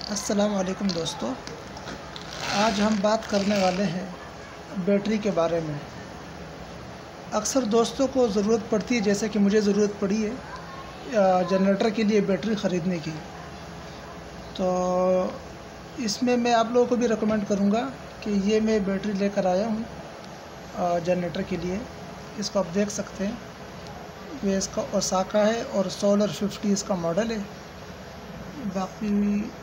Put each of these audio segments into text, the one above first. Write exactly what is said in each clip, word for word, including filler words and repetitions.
السلام علیکم دوستو، آج ہم بات کرنے والے ہیں بیٹری کے بارے میں۔ اکثر دوستوں کو ضرورت پڑتی ہے، جیسے کہ مجھے ضرورت پڑی ہے جنریٹر کے لیے بیٹری خریدنے کی، تو اس میں میں آپ لوگوں کو بھی ریکمینڈ کروں گا کہ یہ میں بیٹری لے کر آیا ہوں جنریٹر کے لیے۔ اس کو آپ دیکھ سکتے ہیں، یہ اس کا اوساکا ہے اور سولر ففٹی اس کا ماڈل ہے۔ باقی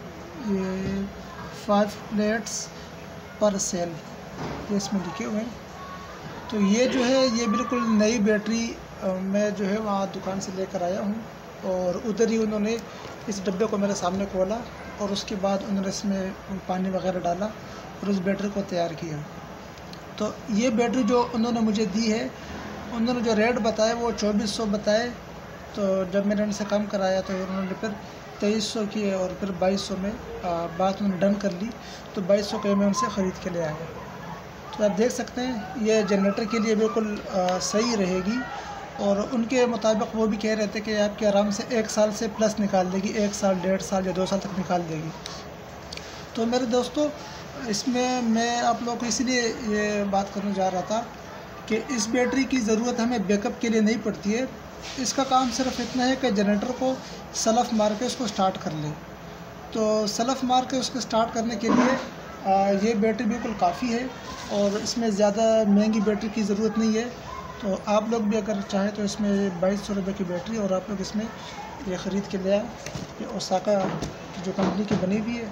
یہ فائیو پلیٹس پر سیل یہ اس میں لکھے ہوئے ہیں۔ تو یہ جو ہے یہ بالکل نئی بیٹری میں جو ہے وہاں دکان سے لے کر آیا ہوں، اور ادھر ہی انہوں نے اس ڈبے کو میرے سامنے کھولا اور اس کے بعد انہوں نے اس میں پانی وغیرہ ڈالا اور اس بیٹری کو تیار کیا۔ تو یہ بیٹری جو انہوں نے مجھے دی ہے، انہوں نے جو ریٹ بتایا وہ چوبیس سو بتائے، تو جب میں نے ان سے کم کرایا تو انہوں نے پھر تیئیس سو کی اور پھر بائیس سو میں بات انہوں نے ڈن کر لی، تو بائیس سو کے میں ان سے خرید کے لے آیا۔ تو آپ دیکھ سکتے ہیں یہ جنریٹر کے لیے بالکل صحیح رہے گی، اور ان کے مطابق وہ بھی کہہ رہے تھے کہ آپ کے آرام سے ایک سال سے پلس نکال دے گی، ایک سال ڈیڑھ سال یا دو سال تک نکال دے گی۔ تو میرے دوستو، اس میں میں آپ لوگوں کو اسی لیے یہ بات کرنے جا رہا تھا کہ اس بیٹری کی ضرورت ہمیں بیک اپ کے لیے نہیں پڑتی ہے۔ اس کا کام صرف اتنا ہے کہ جنریٹر کو سلف مار کے اس کو سٹارٹ کر لیں۔ تو سلف مار کے اس کو سٹارٹ کرنے کے لیے یہ بیٹری بالکل کافی ہے، اور اس میں زیادہ مہنگی بیٹری کی ضرورت نہیں ہے۔ تو آپ لوگ بھی اگر چاہیں تو اس میں بائیس سو روپے کی بیٹری اور آپ لوگ اس میں یہ خرید کے لے آئیں۔ یہ اوساکا جو کمپنی کی بنی ہوئی ہے،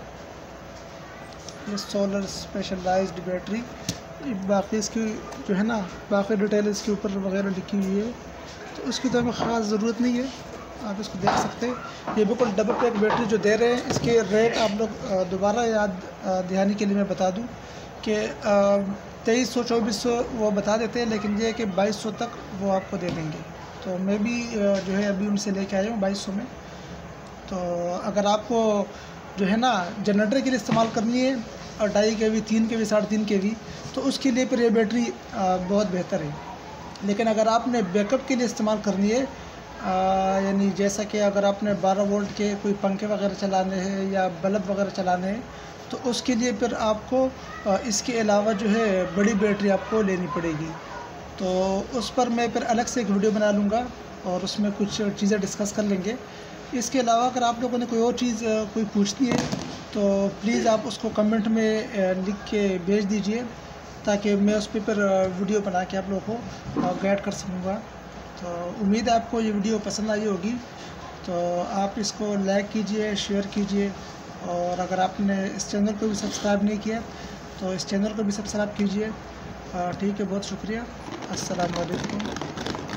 یہ سولر اسپیشلائزڈ بیٹری۔ باقی اس کی جو ہے نا باقی ڈیٹیل اس کے اوپر وغیرہ لکھی ہوئی ہے، تو اس کی تو ہمیں خاص ضرورت نہیں ہے، آپ اس کو دیکھ سکتے ہیں۔ یہ بالکل ڈبل پیک بیٹری جو دے رہے ہیں، اس کے ریٹ آپ لوگ دوبارہ یاد دہانی کے لیے میں بتا دوں کہ تیئیس سو چوبیس سو وہ بتا دیتے ہیں، لیکن یہ ہے کہ بائیس سو تک وہ آپ کو دے دیں گے۔ تو میں بھی جو ہے ابھی ان سے لے کے آیا ہوں بائیس سو میں۔ تو اگر آپ کو جو ہے نا جنریٹر کے لیے استعمال کرنی ہے، اور ڈھائی کے وی تین کے وی ساڑھے تین کے وی، تو اس کے لیے پھر یہ بیٹری بہت بہتر ہے۔ لیکن اگر آپ نے بیک اپ کے لیے استعمال کرنی ہے، یعنی جیسا کہ اگر آپ نے بارہ وولٹ کے کوئی پنکھے وغیرہ چلانے ہیں یا بلب وغیرہ چلانے ہیں، تو اس کے لیے پھر آپ کو اس کے علاوہ جو ہے بڑی بیٹری آپ کو لینی پڑے گی۔ تو اس پر میں پھر الگ سے ایک ویڈیو بنا لوں گا، اور اس میں کچھ چیزیں ڈسکس کر لیں گے۔ اس کے علاوہ اگر آپ لوگوں نے کوئی اور چیز کوئی پوچھنی ہے تو پلیز آپ اس کو کمنٹ میں لکھ کے بھیج دیجئے، تاکہ میں اس پہ پھر ویڈیو بنا کے آپ لوگوں کو گائیڈ کر سکوں گا۔ تو امید ہے آپ کو یہ ویڈیو پسند آئی ہوگی، تو آپ اس کو لائک کیجئے، شیئر کیجئے، اور اگر آپ نے اس چینل کو بھی سبسکرائب نہیں کیا تو اس چینل کو بھی سبسکرائب کیجئے۔ ٹھیک ہے، بہت شکریہ، السلام علیکم۔